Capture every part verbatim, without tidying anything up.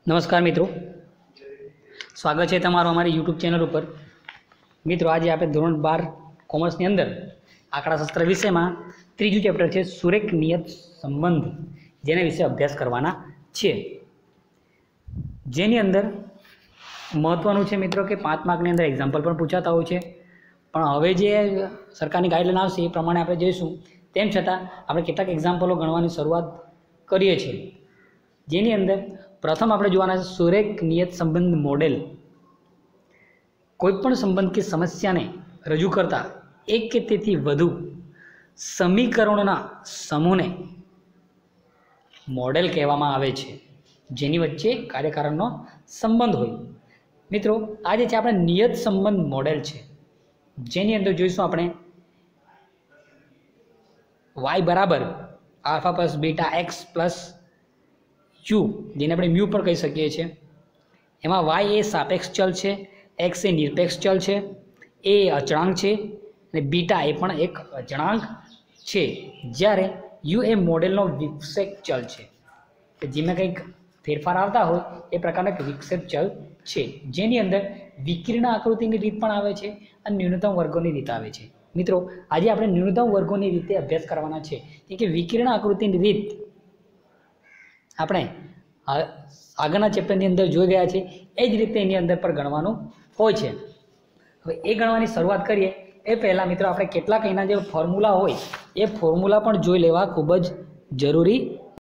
नमस्कार मित्रों, स्वागत है तमारो हमारी यूट्यूब चैनल पर। मित्रों, आज आप धोरण बार कॉमर्स ની અંદર આંકડાશાસ્ત્ર વિષયમાં ત્રીજું ચેપ્ટર છે સુરેખ નિયત સંબંધ, જેના વિશે અભ્યાસ કરવાના છે। જેની અંદર મહત્વનું છે મિત્રો કે પાંચ માર્કની અંદર એક્ઝામ્પલ પણ પૂછાતા હોય છે, પણ હવે જે સરકારની ગાઈડલાઈન આવશે એ પ્રમાણે આપણે જઈશું। તેમ છતાં આપણે કેટલાક એક્ઝામ્પલો ગણવાની શરૂઆત કરીએ છીએ, જેની અંદર प्रथम આપણે જોવાના છે સુરેખ નિયત સંબંધ મોડેલ। કોઈપણ સંબંધ કે સમસ્યાને રજૂ કરતા એક કે તેથી વધુ સમીકરણોના સમૂહને મોડેલ કહેવામાં આવે છે, જેની વચ્ચે કાર્યકારણનો સંબંધ હોય। મિત્રો, આ જે છે આપણે નિયત સંબંધ મોડેલ છે, જેની અંદર જોઈશું આપણે y બરાબર alpha plus beta x plus u, जेने अपने म्यू पर कही सकीए छे। एमां y ए सापेक्ष चल है, x ए निरपेक्ष चल है, a अचळांक है ने बीटा ए पण एक अचळांक है। ज्यारे u ए मॉडलनो विक्षेप चल है, जेमां कंईक फेरफार आवता होय ए प्रकारनो एक विक्षेप चल है, जेनी अंदर विकिरण आकृतिनी रीत पण आवे छे अने न्यूनतम वर्गोनी रीत आवे छे। मित्रों, आज आपणे न्यूनतम वर्गोनी रीते अभ्यास करवाना छे के विकिरण आकृतिनी रीत આપણે આગળના ચેપ્ટરની અંદર જોઈ ગયા છે, એ જ રીતે એની અંદર પર ગણવાનું હોય છે। હવે એ ગણવાની શરૂઆત કરીએ એ પહેલાં મિત્રો આપણે કેટલાક એના જે ફોર્મ્યુલા હોય એ ફોર્મ્યુલા પણ જોઈ લેવા ખૂબ જ જરૂરી।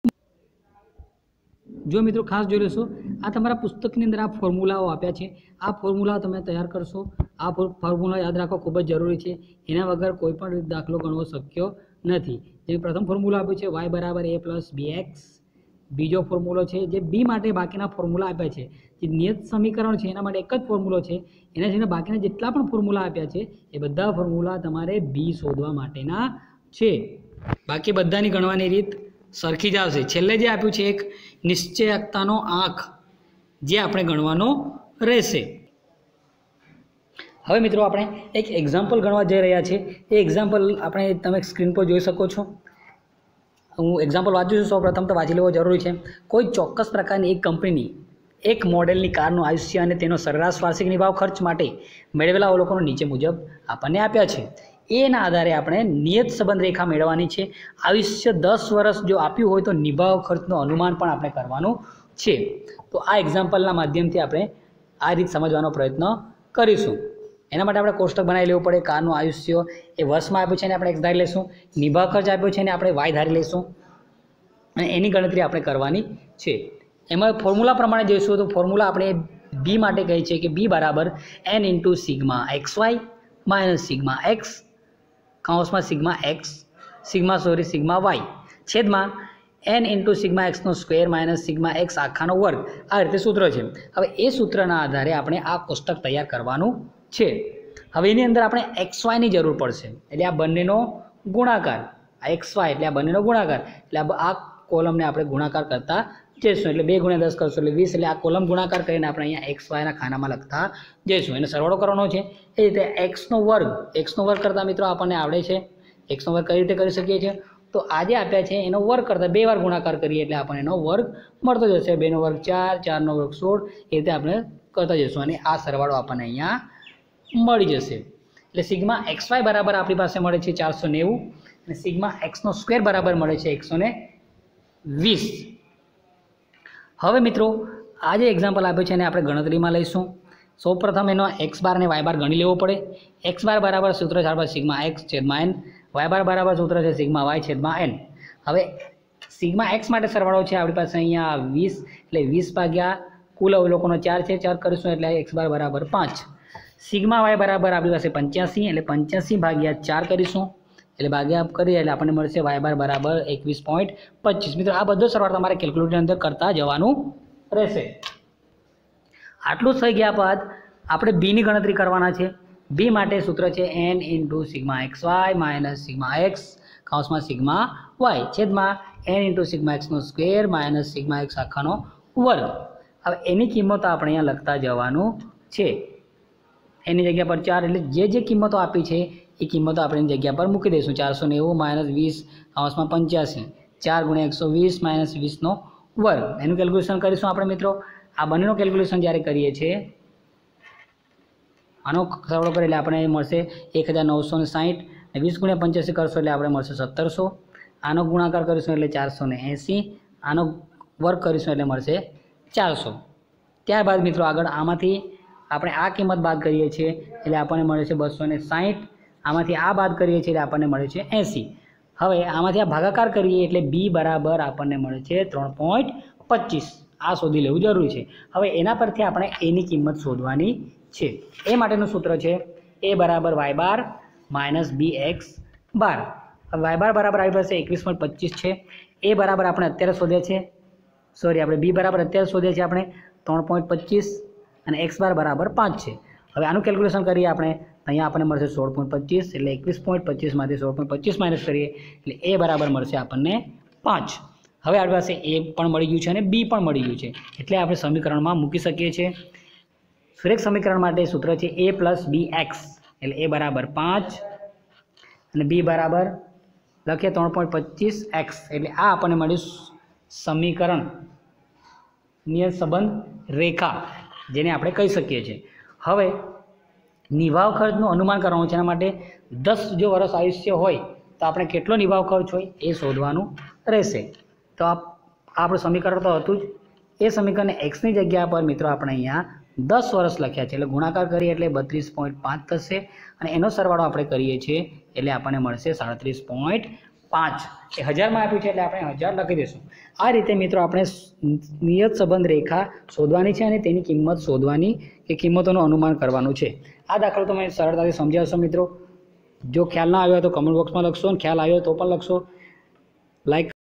જો મિત્રો ખાસ જોઈ લેશો, આ તમારા પુસ્તકની અંદર આ ફોર્મ્યુલાઓ આપ્યા છે, આ ફોર્મ્યુલા તમે તૈયાર કરશો। આ ફોર્મ્યુલા યાદ રાખવો ખૂબ જ જરૂરી છે, એના વગર કોઈ પણ દાખલો ગણવો શક્ય નથી। જે પ્રથમ ફોર્મ્યુલા આપ્યું છે વાય બરાબર એ પ્લસ બી એક્સ, बीजो फॉर्म्यूलो है जे बी माटे बाकीना फॉर्म्यूला आप्या छे, जे नियत समीकरण है एना माटे एक ज फॉर्म्यूलो है, एना छे बाकीना जेटला पण फॉर्म्यूला आप्या छे ए बधा फॉर्म्यूला तमारे बी शोधवा माटेना छे। बाकी बधानी गणवानी रीत सरखी ज आवशे। छेल्ले जे आप्युं छे एक निश्चयकतानो आंक, जे आपणे गणवानो रहेशे। हवे मित्रों, आपणे एक एक्जाम्पल गणवा जई रह्या छे। ए एक्जाम्पल आपणे तमे स्क्रीन पर जोई शको छो। हूँ एक्जाम्पल वाँचू छूँ। सौ प्रथम तो वाँची लेवो जरूरी है। कोई चौक्कस प्रकारनी एक कंपनी एक मॉडलनी कारનું आयुष्य અને તેનો સરેરાશ વાર્ષિક નિભાવ ખર્ચ માટે મેળવેલા અવલોકનો નીચે મુજબ આપણને આપ્યા છે। એના આધારે આપણે નિયત સંબંધ રેખા મેળવવાની છે। આયુષ્ય દસ વર્ષ જો આપ્યું હોય તો નિભાવ ખર્ચનું અનુમાન પણ આપણે કરવાનું છે। તો આ એક્ઝામ્પલના માધ્યમથી આપણે આ રીત સમજવાનો પ્રયત્ન કરીશું। एना माटे आपणे कोष्टक बनावी लेवुं पड़े। कारનું आयुष्य ए वर्षमां आप्युं छे ने आपणे एक्स धारी लेशुं, निभाव खर्च आप्यो छे ने आपणे वाय धारी लेशुं अने एनी गणतरी आपणे करवानी छे। एमां फॉर्म्यूला प्रमाणे जोईशुं तो फॉर्म्यूला आपणे बी माटे कहे छे कि बी बराबर n into sigma x y minus sigma x काउंसमां sigma x sigma sorry sigma y छेदमां एन इंटू सिग्मा एक्स नो स्क्वेर माइनस सिग्मा एक्स आखानो वर्ग। आ रीते सूत्र छे। हवे ए सूत्रना आधारे आपणे आ कोष्टक तैयार करवानुं छे। हवे एनी अंदर आपणे एक्स वाय नी जरूर पड़शे, एटले आ बंनेनो गुणाकार, आ एक्स वाय एटले आ बंनेनो गुणाकार, एटले आ कॉलम ने आपणे गुणाकार करता जईशुं। एटले बे गुण्या दस करशुं एटले वीस, एटले आ कॉलम गुणाकार करीने आपणे अहींया एक्स वाय ना खानामां लखता जईशुं। एनो सरवाळो करવાનો છે। ए रीते एक्स नो वर्ग, एक्स नो वर्ग करता मित्रों आपणे आवडे छे एक्स नो वर्ग कई रीते करी सकीए छीए। तो आज आप्या छे एनो वर्ग करता बे वार गुणाकार करीए एटले आपणे एनो वर्ग मळतो जशे। बे नो वर्ग चार, चार नो वर्ग सोળ, ए रीते आपणे करता जईशुं अने आ सरवाळो आपणे अहींया मળી જશે। એટલે સિગ્મા એક્સ વાય બરાબર આપણી પાસે મળે છે ચારસો નેવું અને સિગ્મા એક્સનો સ્ક્વેર બરાબર મળે છે એકસો ને વીસ। હવે મિત્રો આ જે એક્ઝામ્પલ આપ્યો છે એને આપણે ગણતરીમાં લઈશું। સૌ પ્રથમ એનો એક્સ બાર અને વાય બાર ગણી લેવો પડે। એક્સ બાર બરાબર સૂત્ર છે આપણે સિગ્મા એક્સ છેદમાં એન, વાય બાર બરાબર સૂત્ર છે સિગ્મા વાય છેદમાં એન। હવે સિગ્મા એક્સ માટે સરવાળો છે આપણી પાસે અહીંયા વીસ, એટલે વીસ ભાગ્યા કુલ અવલોકનો ચાર છે, ચાર કરીશું એટલે એક્સ બાર બરાબર પાંચ। सिग्मा वाय बराबर आपणी पासे पंच्यासी, एटले पंच्यासी भाग्या चार करीशुं एटले भाग्या करीए एटले आपणे मळशे वाय बार बराबर एकवीस पॉइंट पच्चीस। मित्रों, आ बधो सरवाळो तमारे केल्क्युलेटर अंदर करता जवानुं रहेशे। आटલું થઈ ગયા બાદ આપણે બી ની ગણતરી કરવાના છે। બી માટે સૂત્ર છે n into sigma x y minus sigma x કાઉન્સમાં સિગ્મા વાય છેદમાં એન ઇન્ટુ સિગ્મા એક્સનો સ્ક્વેર માઇનસ સિગ્મા એક્સ આખાનો વર્ગ। હવે એની કિંમત આપણે અહીંયા લખતા જવાનું છે। एनी जगह पर चार एटले जे जे किंमतो आपी है ये किंमतो आपणे जगह पर मूकी दईशुं। चार सौ नेवु माइनस वीस काउंसमां पंच्यासी, चार गुणिया एक सौ वीस माइनस वीस नो वर्ग। एनुं केल्क्युलेशन करीशुं आपणे मित्रों। આ બંનેનો કેલ્ક્યુલેશન જ્યારે કરીએ છીએ, આનો સરવાળો કરીએ એટલે આપણે મળશે એક હજાર નવસો ને સાહીઠ અને વીસ ગુણ્યા પંચ્યાસી કરશો એટલે આપણે મળશે સત્તરસો. આનો ગુણાકાર કરીશું એટલે ચારસો ને એંસી. આનો વર્ગ કરીશું એટલે મળશે ચારસો. ત્યારબાદ મિત્રો આગળ આમાંથી આપણે આ કિંમત બાદ કરીએ છીએ એટલે આપણને મળે છે બસો ને સાહીઠ. આમાંથી આ બાદ કરીએ છીએ એટલે આપણને મળે છે એંસી. હવે આમાંથી આ ભાગાકાર કરીએ એટલે બી બરાબર આપણને મળે છે ત્રણ પોઈન્ટ પચીસ. આ શોધી લેવું જરૂરી છે. હવે એના પરથી આપણે એની કિંમત શોધવાની છે. એ માટેનું સૂત્ર છે એ બરાબર y bar minus b x bar. હવે વાય બાર બરાબર આવી પાસે એકવીસ પોઈન્ટ પચીસ છે. એ બરાબર આપણે અત્યારે શોધ્યા છે, સોરી આપણે બી બરાબર અત્યારે શોધ્યા છે આપણે ત્રણ પોઈન્ટ પચીસ અને એક્સ બાર બરાબર પાંચ છે. હવે આનું કેલ્ક્યુલેશન કરીએ આપણે, અહીંયા આપણને મળશે સોળ પોઈન્ટ પચીસ એટલે એકવીસ પોઈન્ટ પચીસમાંથી સોળ પોઈન્ટ પચીસ માઇનસ કરીએ એટલે એ બરાબર મળશે આપણને પાંચ. હવે આપણી પાસે એ પણ મળી ગયું છે અને બી પણ મળી ગયું છે એટલે આપણે સમીકરણમાં મૂકી શકીએ છીએ. સુરેખ સમીકરણ માટે સૂત્ર છે એ પ્લસ બી એક્સ એટલે એ બરાબર પાંચ અને બી બરાબર લખીએ ત્રણ પોઈન્ટ પચીસ એક્સ એટલે આ આપણને મળ્યું સમીકરણ નિયત સંબંધ રેખા, જેને આપણે કહી શકીએ છીએ. હવે નિભાવ ખર્ચનું અનુમાન કરવાનું છે. એના માટે દસ જો વર્ષ આયુષ્ય હોય તો આપણે કેટલો નિભાવ ખર્ચ હોય એ શોધવાનું રહેશે. તો આ આપણું સમીકરણ તો હતું જ. એ સમીકરણને એક્સની જગ્યા પર મિત્રો આપણે અહીંયા દસ વર્ષ લખ્યા છે એટલે ગુણાકાર કરીએ એટલે બત્રીસ પોઈન્ટ પાંચ થશે અને એનો સરવાળો આપણે કરીએ છીએ એટલે આપણને મળશે સાડત્રીસ પોઈન્ટ પાંચ. એ હજારમાં આપ્યું છે એટલે આપણે હજાર લખી દઈશું. આ રીતે મિત્રો આપણે નિયત સંબંધ રેખા શોધવાની છે અને તેની કિંમત શોધવાની કે કિંમતોનું અનુમાન કરવાનું છે. આ દાખલો તમે સરળતાથી સમજી આવશો મિત્રો. જો ખ્યાલ ના આવ્યો તો કમેન્ટ બોક્સમાં લખશો અને ખ્યાલ આવ્યો તો પણ લખશો. લાઈક